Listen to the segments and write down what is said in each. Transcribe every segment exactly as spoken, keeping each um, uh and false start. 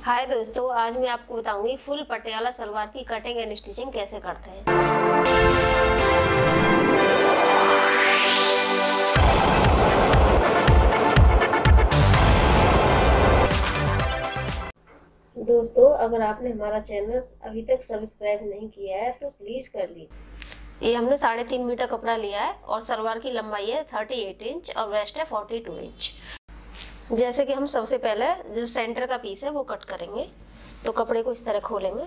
हाय दोस्तों, आज मैं आपको बताऊंगी फुल पटियाला सलवार की कटिंग एंड स्टिचिंग कैसे करते हैं। दोस्तों, अगर आपने हमारा चैनल अभी तक सब्सक्राइब नहीं किया है तो प्लीज कर लीजिए। ये हमने साढ़े तीन मीटर कपड़ा लिया है और सलवार की लंबाई है अड़तीस इंच और वेस्ट है बयालीस इंच। जैसे कि हम सबसे पहले जो सेंटर का पीस है वो कट करेंगे, तो कपड़े को इस तरह खोलेंगे।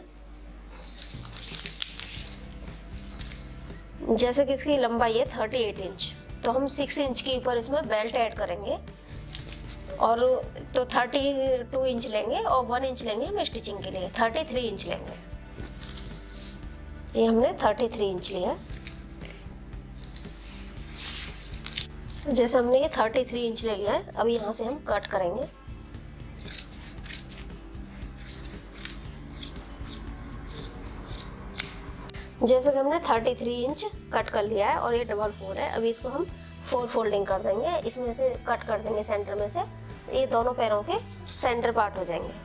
जैसे कि इसकी लंबाई है अड़तीस इंच, तो हम छह इंच के ऊपर इसमें बेल्ट ऐड करेंगे और तो बत्तीस इंच लेंगे और वन इंच लेंगे हम स्टिचिंग के लिए, तैंतीस इंच लेंगे। ये हमने तैंतीस इंच लिया। जैसे हमने ये तैंतीस इंच ले लिया है, अब यहाँ से हम कट करेंगे। जैसे कि हमने तैंतीस इंच कट कर लिया है और ये डबल फोल्ड है, अभी इसको हम फोर फोल्डिंग कर देंगे। इसमें से कट कर देंगे सेंटर में से, ये दोनों पैरों के सेंटर पार्ट हो जाएंगे।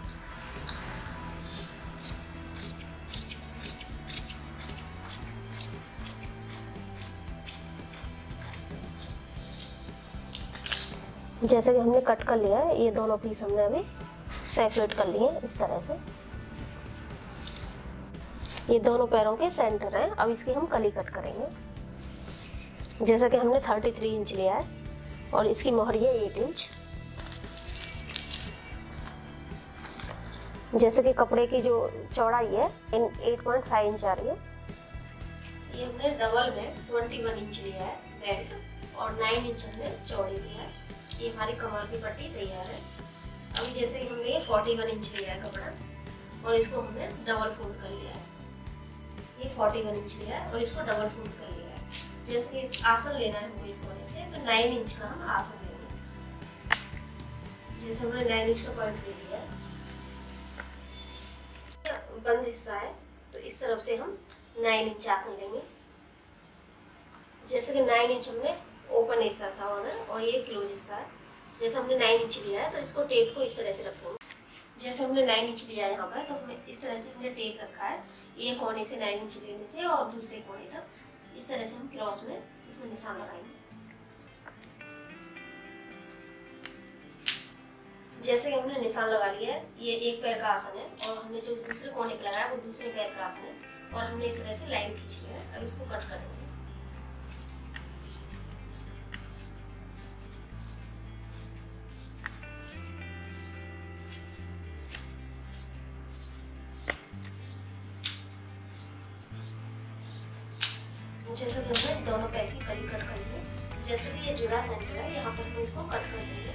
जैसे कि हमने कट कर लिया है, ये दोनों पीस हमने अभी सेपरेट कर लिए इस तरह से। ये दोनों पैरों के सेंटर हैं। अब इसकी हम कली कट करेंगे। जैसा कि हमने तैंतीस इंच लिया है और इसकी मोहरी है आठ इंच। जैसे कि कपड़े की जो चौड़ाई है आठ पॉइंट पाँच इंच आ रही है। ये हमने डबल में इक्कीस इंच लिया है बेल्ट और नौ इंच हमने चौड़ी लिया है। ये हमारी कमर की पट्टी तैयार है। अभी जैसे कि हमने ये इकतालीस इंच लिया है कपड़ा और इसको हमने डबल फोल्ड कर लिया है। ये इकतालीस इंच लिया है और इसको डबल फोल्ड कर लिया है। जैसे कि आसन लेना है वो इस कोने से, तो नौ इंच का हम आसन लेंगे। जैसे हमने नौ इंच का पॉइंट ले लिया है, बंद हिस्सा है तो इस तरफ से हम नौ इंच आसन लेंगे। जैसे कि नौ इंच हमने ओपन हिस्सा था उधर और ये क्लोज हिस्सा है। जैसे हमने नौ इंच लिया है तो इसको टेप को इस तरह से रखेंगे। जैसे हमने नौ इंच लिया है यहाँ पर, तो हमें इस तरह से हमने टेप रखा है। ये कोने से नौ इंच लेने से और दूसरे कोने तक इस तरह से हम क्रॉस में इसमें निशान लगाएंगे। जैसे कि हमने निशान लगा लिया है, ये एक पैर का आसन है और हमने जो दूसरे कोने पे लगाया वो दूसरे पैर का आसन है और हमने इस तरह से लाइन खींच लिया है। अब इसको कट करेंगे। जैसे कि हमने दोनों पैर की कली कट करनी है। जैसे कि ये जुड़ा सेंटर है, यहाँ पर हम इसको कट कर देंगे।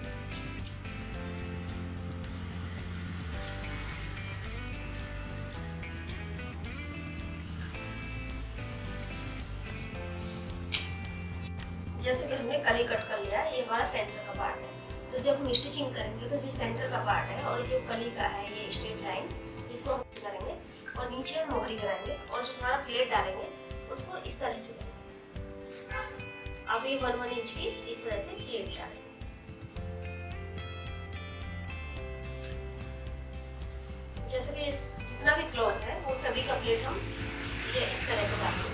जैसे कि हमने कली कट कर लिया है, ये हमारा सेंटर का पार्ट है। तो जब हम स्टिचिंग करेंगे तो जो सेंटर का पार्ट है और जो कली का है ये स्ट्रेट लाइन, इसको हम करेंगे और नीचे हम मोहरी लगाएंगे और जो हमारा प्लेट डालेंगे उसको इस तरह से करेंगे। अब ये वन वन इंच की इस तरह से प्लेट डालेंगे। जैसे कि जितना भी क्लॉथ है वो सभी का प्लेट हम ये इस तरह से डालेंगे।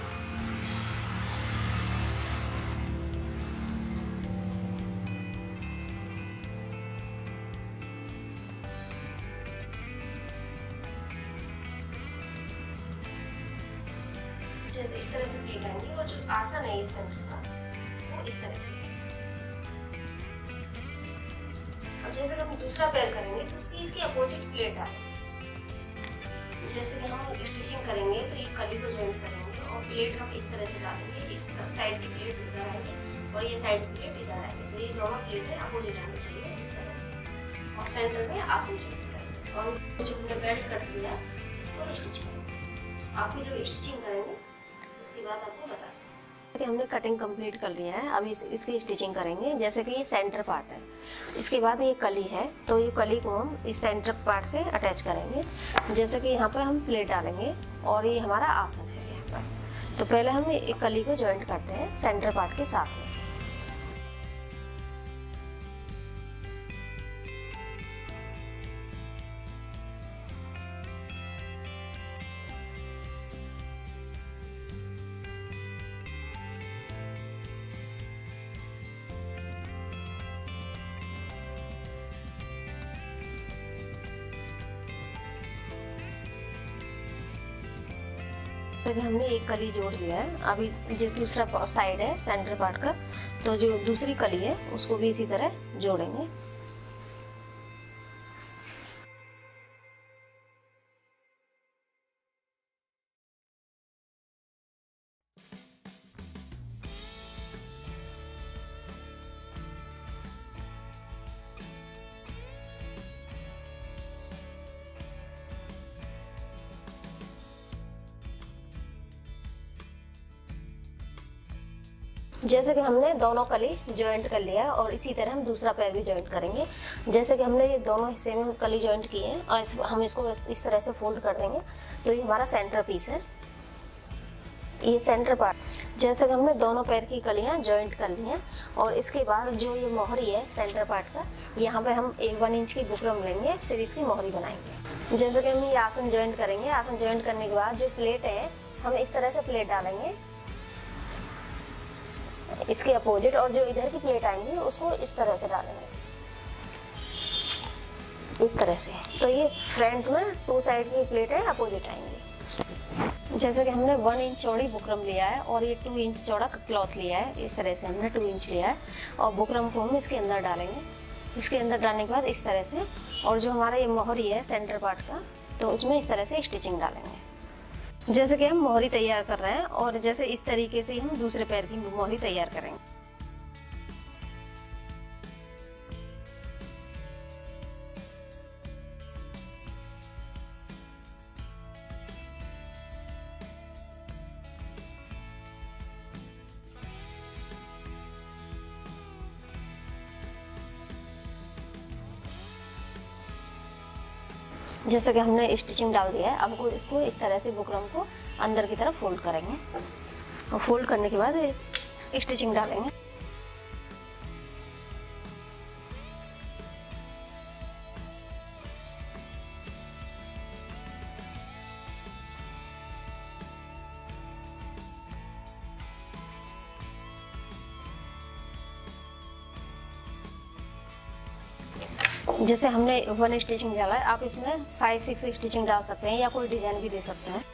जैसे इस तरह से प्लेट आएंगे और जो आसन है ये सेंटर का वो इस तरह से। अब जैसे कि हम दूसरा पैर करेंगे तो उसकी इसकी अपोजिट प्लेट डालेंगे। जैसे कि हम स्टिचिंग करेंगे तो ये कली को जॉइंट करेंगे और प्लेट हम इस तरह से डालेंगे। इस साइड की प्लेट इधर आएगी और ये साइड की प्लेट इधर आएगी। तो ये दोनों प्लेटें अपोजिट आनी चाहिए इस तरह से और सेंटर में आसन जॉइंट करेंगे और जो हमने बेल्ट कट किया इसको स्टिच करेंगे। आपको जब स्टिचिंग करेंगे उसके बाद आपको बताते हैं कि हमने कटिंग कंप्लीट कर लिया है। अभी इस, इसकी स्टिचिंग करेंगे। जैसे कि ये सेंटर पार्ट है, इसके बाद ये कली है तो ये कली को हम इस सेंटर पार्ट से अटैच करेंगे। जैसे कि यहाँ पर हम प्लेट डालेंगे और ये हमारा आसन है यहाँ पर। तो पहले हम एक कली को जॉइंट करते हैं सेंटर पार्ट के साथ में। पे कि हमने एक कली जोड़ लिया है। अभी जो दूसरा साइड है सेंटर पार्ट का, तो जो दूसरी कली है उसको भी इसी तरह जोड़ेंगे। जैसे कि हमने दोनों कली जॉइंट कर लिया और इसी तरह हम दूसरा पैर भी जॉइंट करेंगे। जैसे कि हमने ये दोनों हिस्से में कली जॉइंट किए हैं और इस, हम इसको इस तरह से फोल्ड कर देंगे, तो ये हमारा सेंटर पीस है, ये सेंटर पार्ट। जैसे कि हमने दोनों पैर की कलियां जॉइंट कर ली हैं और इसके बाद जो ये मोहरी है सेंटर पार्ट का, यहाँ पे हम एक वन इंच की बुकरम लेंगे, फिर इसकी मोहरी बनाएंगे। जैसे कि हम ये आसन जॉइंट करेंगे, आसन जॉइंट करने के बाद जो प्लेट है हम इस तरह से प्लेट डालेंगे इसके अपोजिट, और जो इधर की प्लेट आएंगी उसको इस तरह से डालेंगे, इस तरह से। तो ये फ्रंट में टू साइड की प्लेट है अपोजिट आएंगी। जैसे कि हमने वन इंच चौड़ी बुकरम लिया है और ये टू इंच चौड़ा क्लॉथ लिया है, इस तरह से हमने टू इंच लिया है और बुकरम को हम इसके अंदर डालेंगे। इसके अंदर डालने के बाद इस तरह से, और जो हमारा ये मोहरी है सेंटर पार्ट का, तो उसमें इस तरह से स्टिचिंग डालेंगे। जैसे कि हम मोहरी तैयार कर रहे हैं और जैसे इस तरीके से हम दूसरे पैर की मोहरी तैयार करेंगे। जैसे कि हमने स्टिचिंग डाल दिया है, अब इसको इस तरह से बुकरम को अंदर की तरफ फोल्ड करेंगे और फोल्ड करने के बाद स्टिचिंग डालेंगे। जैसे हमने वन स्टिचिंग डाला है, आप इसमें फाइव सिक्स स्टिचिंग डाल सकते हैं या कोई डिजाइन भी दे सकते हैं।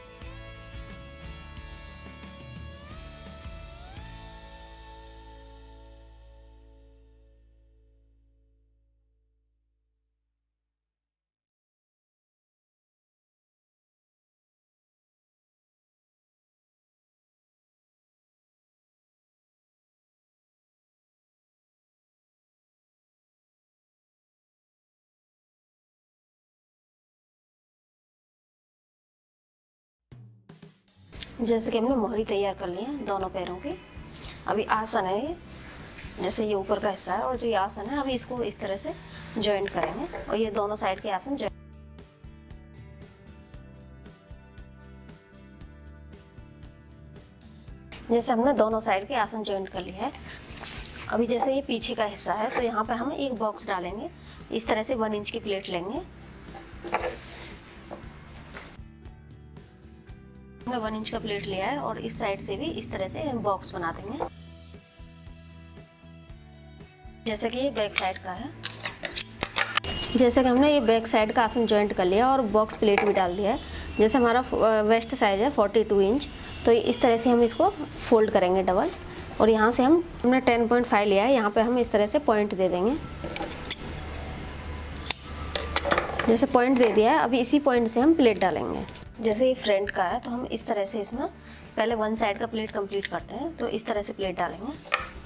जैसे कि हमने मोहरी तैयार कर ली है दोनों पैरों की। अभी आसन है ये, जैसे ये ऊपर का हिस्सा है और जो ये आसन है, अभी इसको इस तरह से जॉइंट करेंगे और ये दोनों साइड के आसन जॉइंट। जैसे हमने दोनों साइड के आसन जॉइंट कर लिया है, अभी जैसे ये पीछे का हिस्सा है तो यहाँ पे हम एक बॉक्स डालेंगे। इस तरह से वन इंच की प्लेट लेंगे, हमने वन इंच का प्लेट लिया है और इस साइड से भी इस तरह से बॉक्स बना देंगे। जैसे कि ये बैक साइड का है, जैसे कि हमने ये बैक साइड का आसन जॉइंट कर लिया और बॉक्स प्लेट भी डाल दिया है। जैसे हमारा वेस्ट साइज है फोर्टी टू इंच, तो इस तरह से हम इसको फोल्ड करेंगे डबल, और यहाँ से हम हमने टेन पॉइंट फाइव लिया है, यहाँ पे हम इस तरह से पॉइंट दे देंगे। जैसे पॉइंट दे दिया है, अभी इसी पॉइंट से हम प्लेट डालेंगे। जैसे ये फ्रंट का है तो हम इस तरह से इसमें पहले वन साइड का प्लेट कंप्लीट करते हैं, तो इस तरह से प्लेट डालेंगे।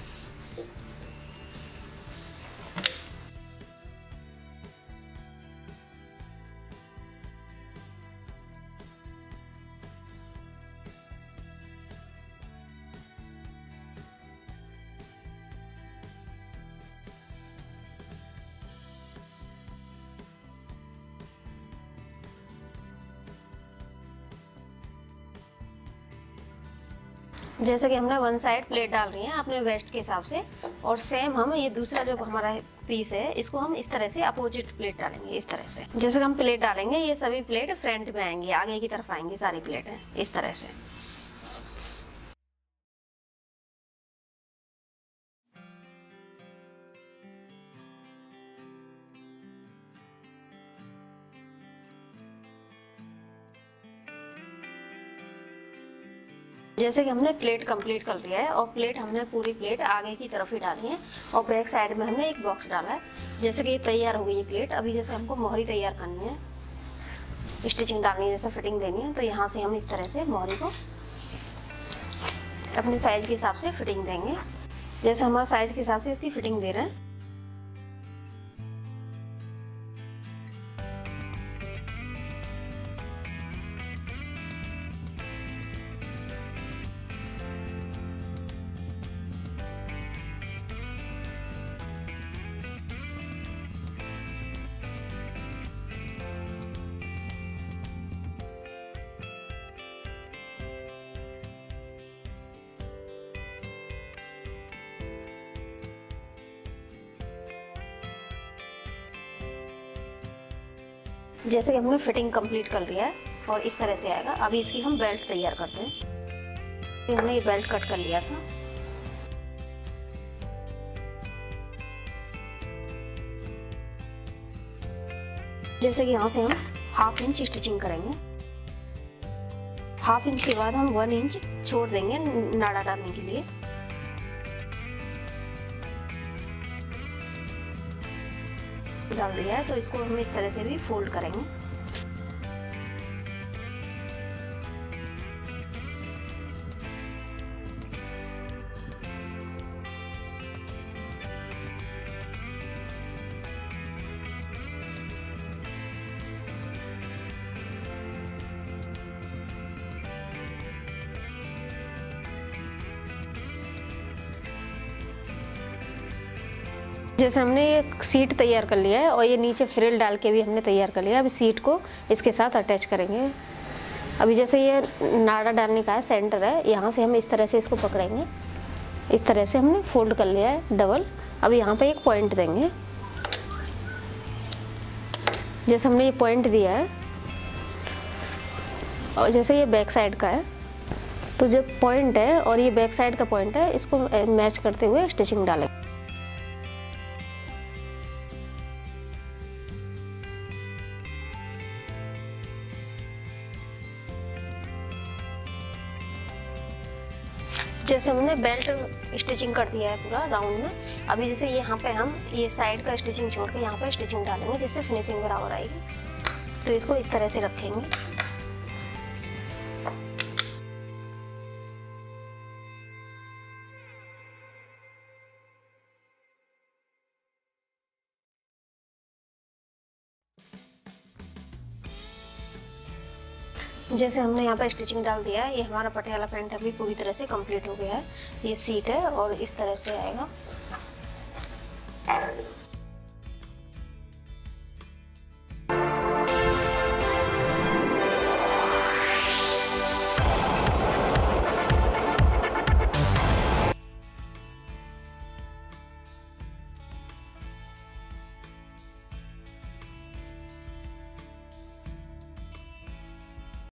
जैसे कि हमने वन साइड प्लेट डाल रही है अपने वेस्ट के हिसाब से, और सेम हम ये दूसरा जो हमारा पीस है इसको हम इस तरह से अपोजिट प्लेट डालेंगे। इस तरह से जैसे कि हम प्लेट डालेंगे, ये सभी प्लेट फ्रंट में आएंगी, आगे की तरफ आएंगी सारी प्लेटें इस तरह से। जैसे कि हमने प्लेट कंप्लीट कर लिया है और प्लेट हमने पूरी प्लेट आगे की तरफ ही डाली है और बैक साइड में हमने एक बॉक्स डाला है। जैसे कि ये तैयार हो गई है प्लेट। अभी जैसे हमको मोहरी तैयार करनी है, स्टिचिंग डालनी है, जैसे फिटिंग देनी है, तो यहाँ से हम इस तरह से मोहरी को अपने साइज के हिसाब से फिटिंग देंगे। जैसे हमारा साइज के हिसाब से इसकी फिटिंग दे रहे हैं। जैसे कि हमने फिटिंग कंप्लीट कर लिया है और इस तरह से आएगा। अभी इसकी हम बेल्ट तैयार करते हैं। हमने ये बेल्ट कट कर लिया था। जैसे कि यहाँ से हम हाफ इंच स्टिचिंग करेंगे। हाफ इंच के बाद हम वन इंच छोड़ देंगे नाड़ा डालने के लिए। डाल दिया है तो इसको हम इस तरह से भी फोल्ड करेंगे। जैसे हमने ये सीट तैयार कर लिया है और ये नीचे फ्रिल डाल के भी हमने तैयार कर लिया। अभी सीट को इसके साथ अटैच करेंगे। अभी जैसे ये नाड़ा डालने का है, सेंटर है, यहाँ से हम इस तरह से इसको पकड़ेंगे। इस तरह से हमने फोल्ड कर लिया है डबल। अब यहाँ पे एक पॉइंट देंगे। जैसे हमने ये पॉइंट दिया है और जैसे ये बैक साइड का है, तो जो पॉइंट है और ये बैक साइड का पॉइंट है, इसको मैच करते हुए स्टिचिंग डालेंगे। जैसे हमने बेल्ट स्टिचिंग कर दिया है पूरा राउंड में। अभी जैसे यहाँ पे हम ये साइड का स्टिचिंग छोड़ के यहाँ पे स्टिचिंग डालेंगे, जिससे फिनिशिंग बराबर आएगी। तो इसको इस तरह से रखेंगे। जैसे हमने यहाँ पर स्टिचिंग डाल दिया है, ये हमारा पटियाला पैंट अभी पूरी तरह से कंप्लीट हो गया है। ये सीट है और इस तरह से आएगा।